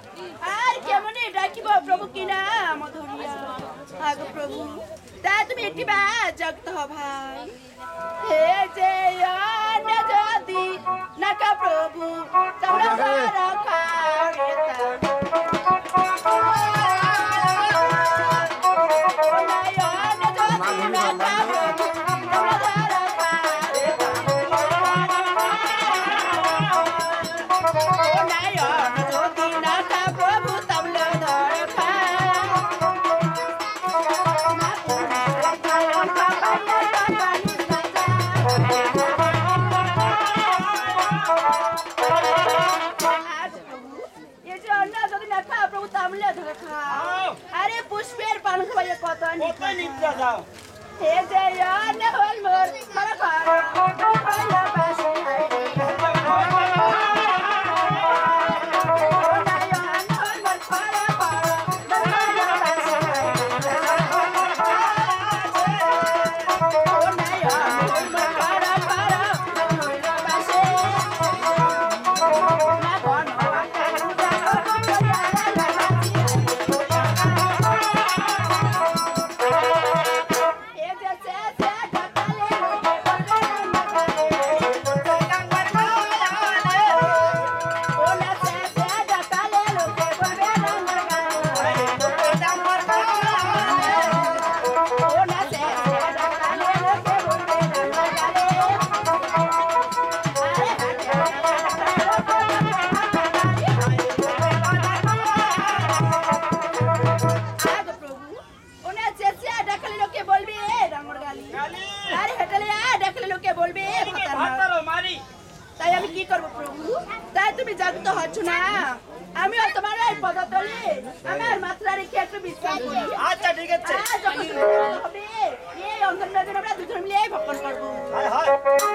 আর কেমনে ডাকিব প্রভু কিনা মধুরিয়া আগো প্রভু তা তুমি একটি বার জগত হ ভাই হে যে অন্য যদি নাকা প্রভু তোমরা রাখা अरे पुष्पेर पान खवाय कत निद्रा जाओ हे जय न होल मोर मर पार पासी তাই আমি কি করব প্রভু তাই তুমি জাগ্রত হচ্ছ না আমি আর তোমার এই পদতলে আমার মাত্রা রেখে একটু বিশ্রাম করি আচ্ছা ঠিক আছে হবে এই অন্ধকার দিন আমরা দুজন মিলে ভক্ষণ করব হায় হায়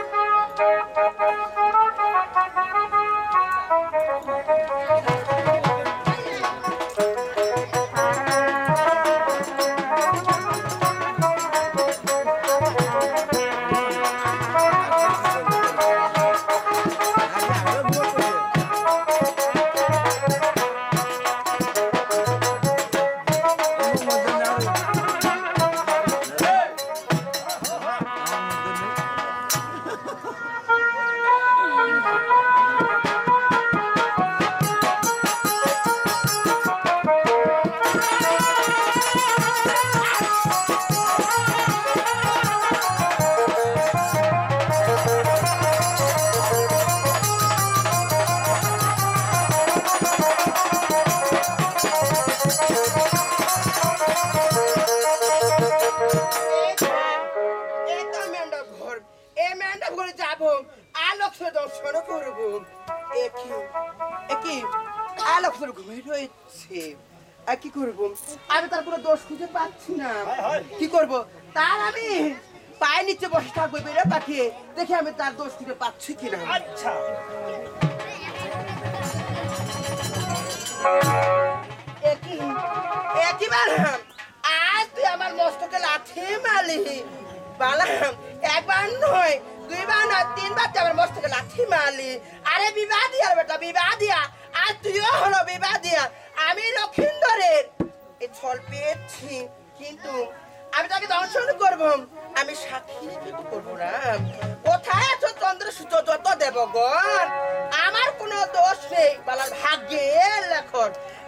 কি করব আমি তার কোনো দোষ খুঁজে পাচ্ছি না কি করব তার আমি পায়ের নিচে বসে থাকবো বেড়ে পাঠিয়ে দেখি আমি তার দোষ খুঁজে পাচ্ছি কিনা আচ্ছা একবার আজ তুই আমার মস্তকে লাথি মারলি বালাম একবার নয় দুইবার নয় তিনবার তুই আমার মস্তকে লাথি মারলি আরে বিবাদিয়া বেটা বিবাদিয়া আজ তুইও হলো বিবাদিয়া আমি লক্ষিন্দরের এই ছল পেয়েছি কিন্তু আমি তাকে দর্শন করবো আমি সাক্ষী কিন্তু করবো না কোথায় আছো চন্দ্র সূর্য যত দেবগণ আমার কোনো দোষ নেই বালার ভাগ্যের লেখন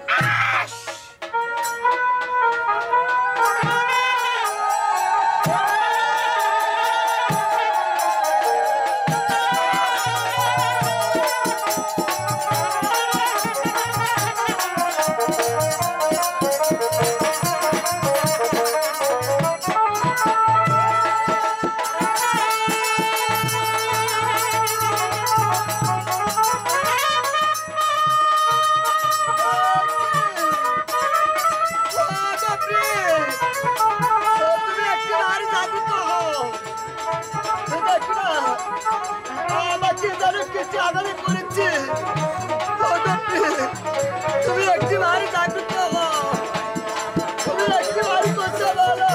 তুমি একটি বাড়ি জাগ্রত হও তুমি একটি বাড়ি করতে বলো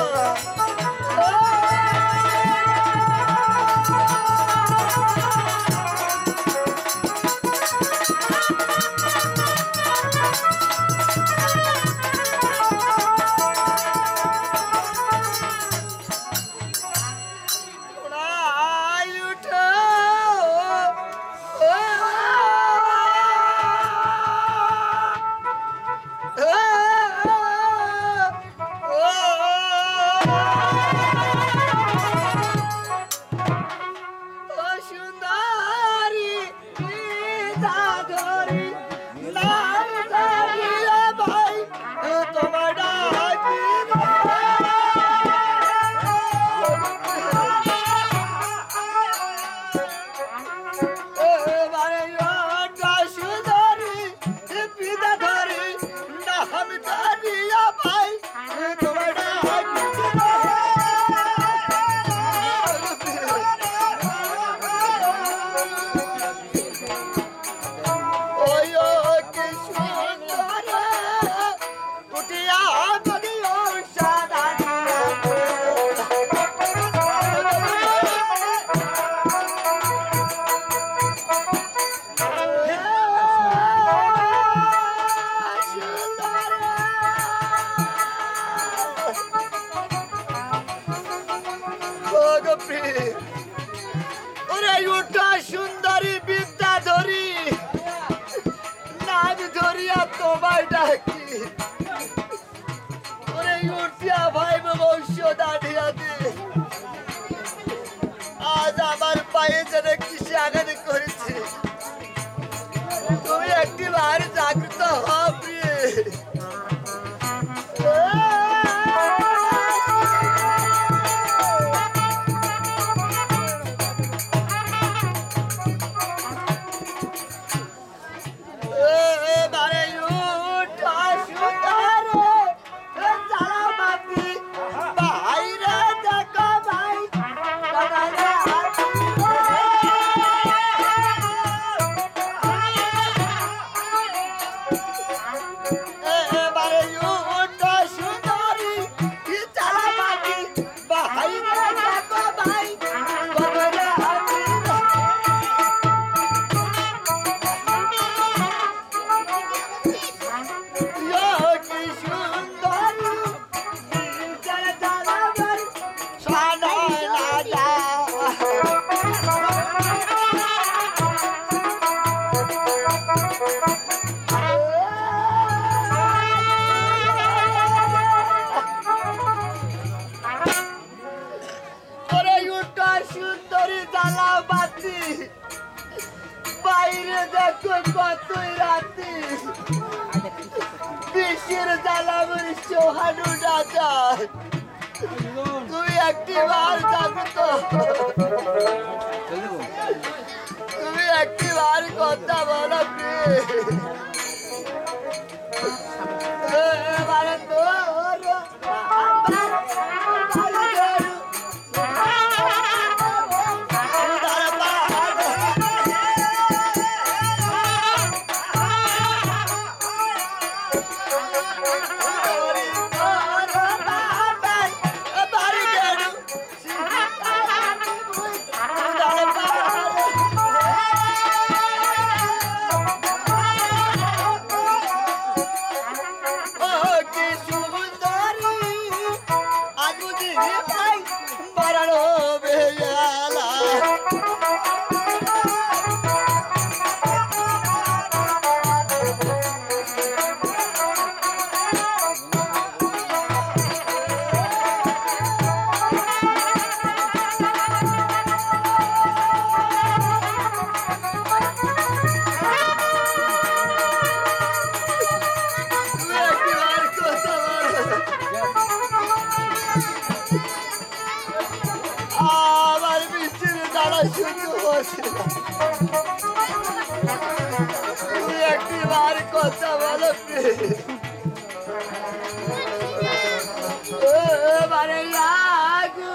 সময়টা কি ওরে উঠিয়া ভাই বংশ দাঁড়িয়াতে আজ আমার পায়ে যেন কিসে আঘাত করেছে তুমি একটি বার জাগ্রত হবে বাইরে দেখো কতই রাতে বিশ্বের জ্বালাবের সোহানু রাজা তুই একটি বার জাগ্রত তুমি একটি বার কথা বলো এবারে একটি বার কথা বলো এবারে আগু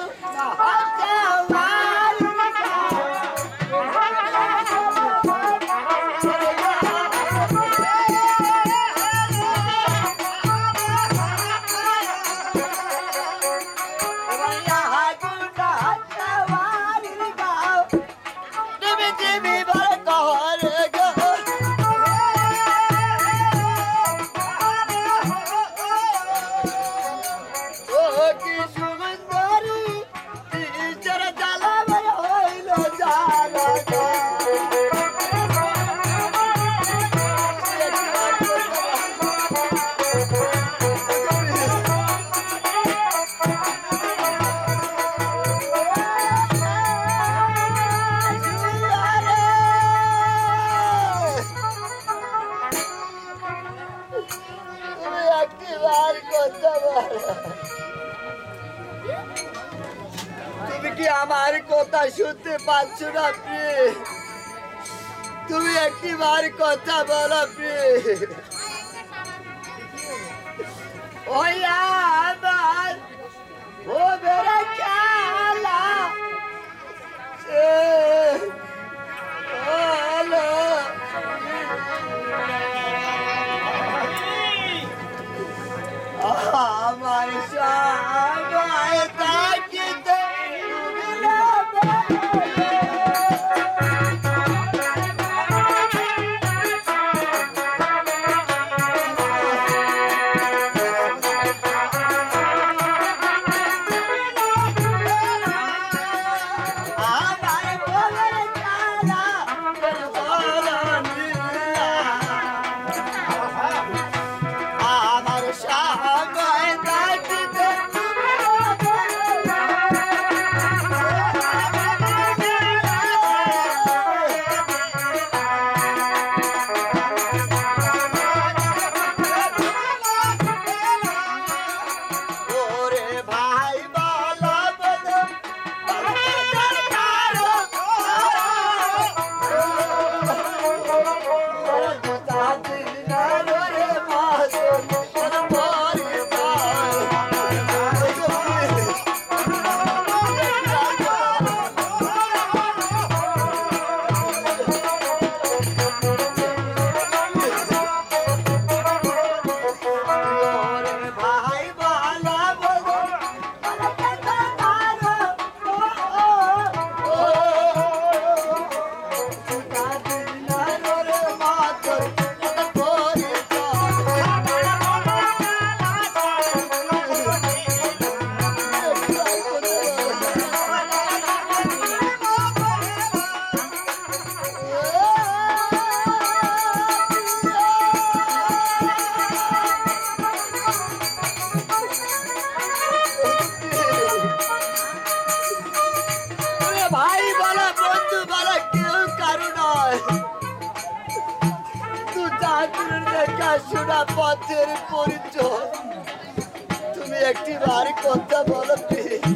তুমি কি আমার কথা শুনতে পাচ্ছ না তুমি একটি বার কথা বলো ওই আমার ও বেড়া খেলা আমার সবাই তাকিতে না পথের পরিচয়, তুমি একটি বার কথা বলো please।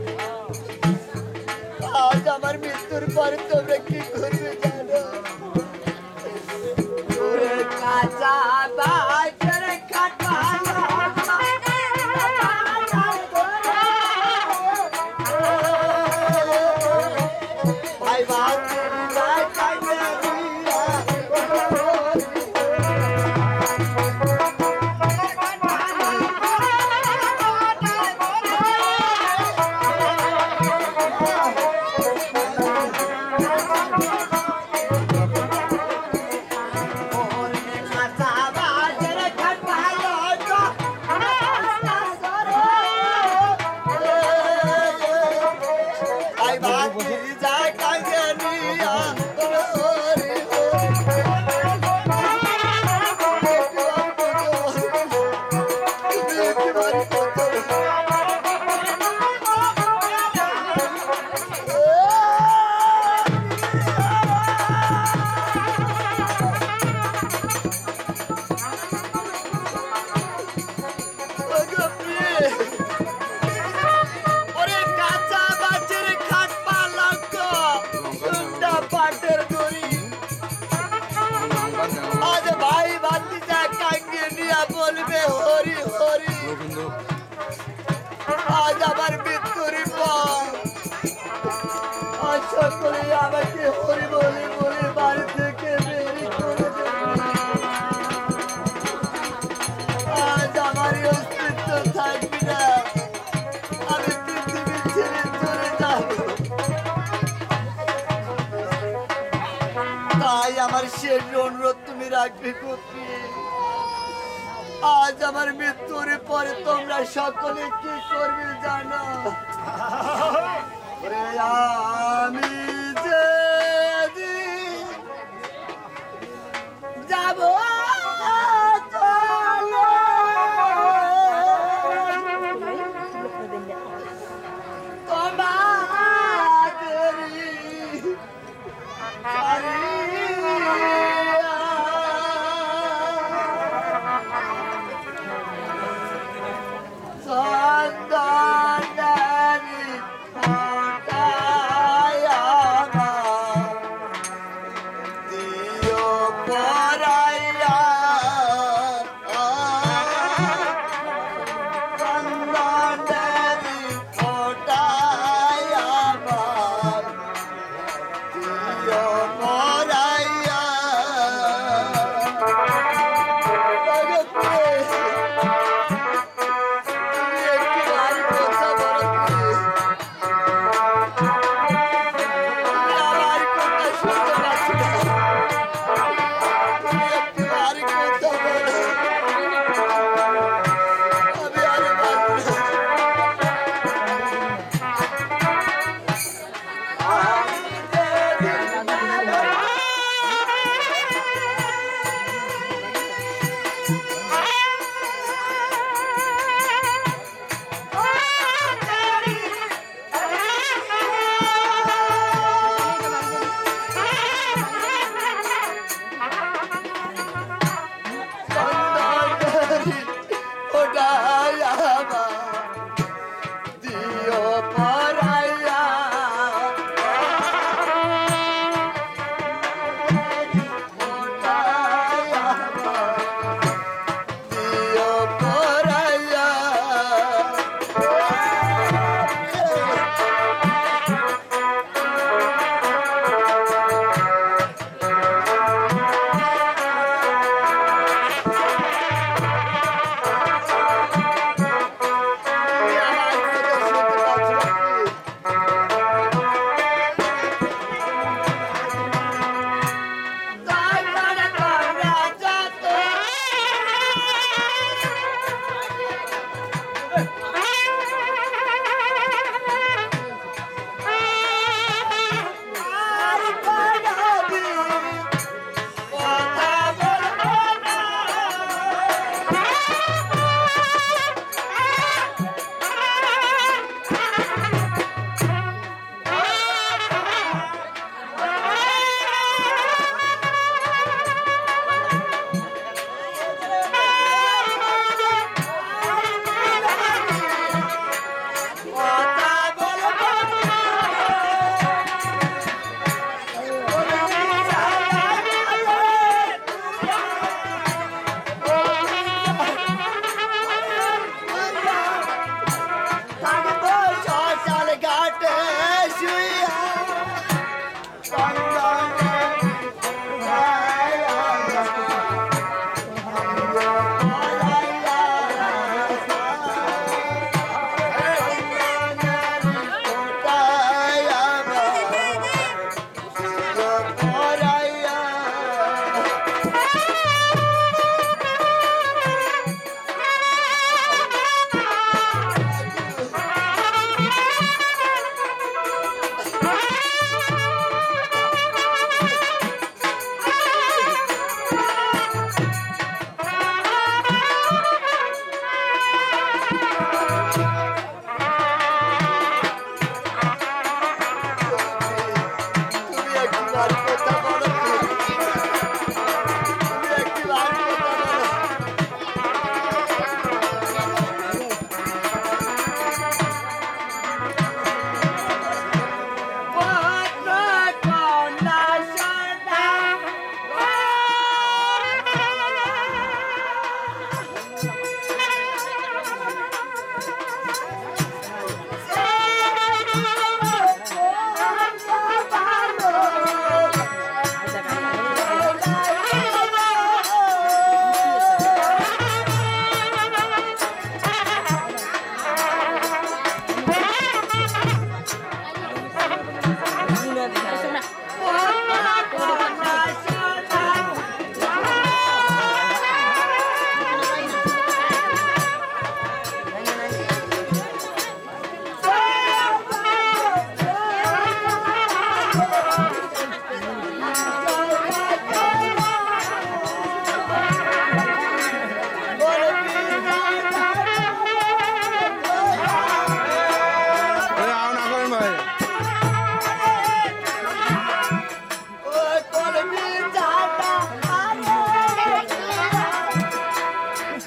আজ আমার মৃত্যুর পরে তোমরা কি করবে জানো? ওরে কাঁচা বাজার কাটালো, ভাই বাতির কাটাইয়া দিয়া, বলবে হরি হরি। আজ আমার মৃত্যুর পর সকলে আমাকে হরি বলে বলে বাড়ি থেকে বের করে দেবে। আজ আমার অস্তিত্ব থাকবে না, আমি পৃথিবী ছেড়ে চলে যাব। তাই আমার শেষ অনুরোধ তুমি রাখবে কপি। আজ আমার মৃত্যুর পরে তোমরা সকলে কি করবে জানো? আমি যেদিন যাব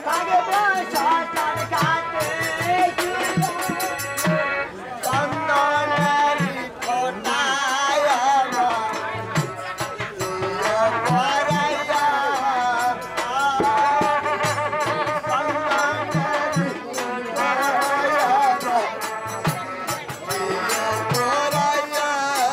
আগে শ্মশান ঘাটে চন্দনের ফোঁটায় আমার পরাইয়া চন্দনের ফোঁটায় আমার পরাইয়া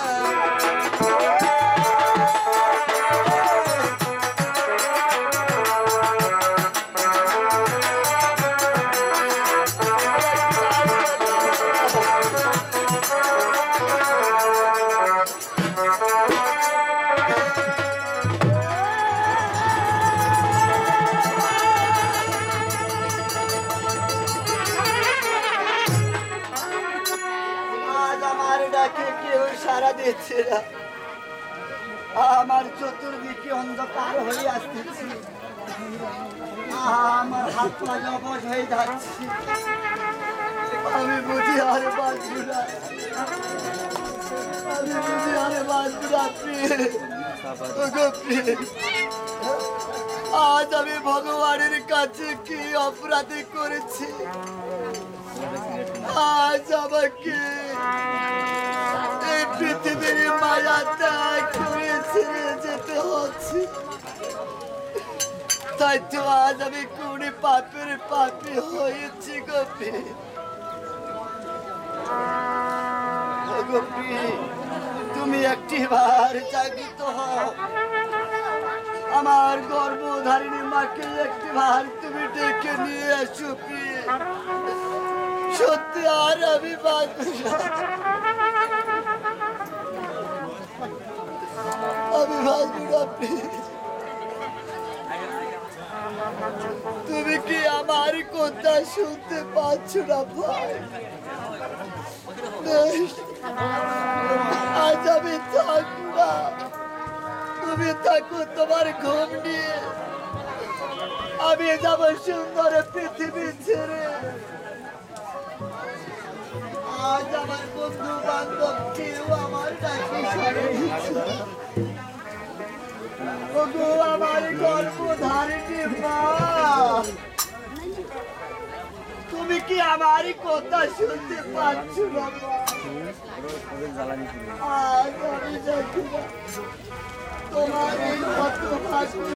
আজ আমার ডাকে কেউ সারা দিচ্ছে না। আমার চতুর্দিকে অন্ধকার হয়ে আসতেছি। আমার হাত পা অবশ হয়ে যাচ্ছে। আমি বুঝি আর বাঁচব না। আমি বুঝি আর বাঁচব না প্রিয়। ওগো প্রিয়, আজ আমি ভগবানের কাছে কি অপরাধী করেছি? আজ আমাকে এই পৃথিবীর মায়া ত্যাগ করে ছেড়ে যেতে হচ্ছে। তাই তো আজ আমি কোন পাপের পাপী হয়েছি গোপী। গোপী, তুমি একটি বার জাগিত হও। আমার গর্ভধারিণী মাকে একটি বার তুমি ডেকে নিয়ে এসো প্রিয়। সত্যি আর আমি বাঁচব না। আমি বাঁচব না প্রিয়। তুমি কি আমার কথা শুনতে পাচ্ছ না ভাই? বেশ, আজ আমি থাকবো না। তুমি থাকো তোমার ঘুম নিয়ে। আমি যাব সুন্দর পৃথিবী ছেড়ে। আজ আমার বন্ধু বান্ধব কেউ আমার ডাকে সাড়া দিচ্ছে না। ওগো আমার গর্ভধারিণী মা, তুমি কি আমার কথা শুনতে পাচ্ছ না মা? আজ আমি দেখি না তোমার এই কত ভাগ্য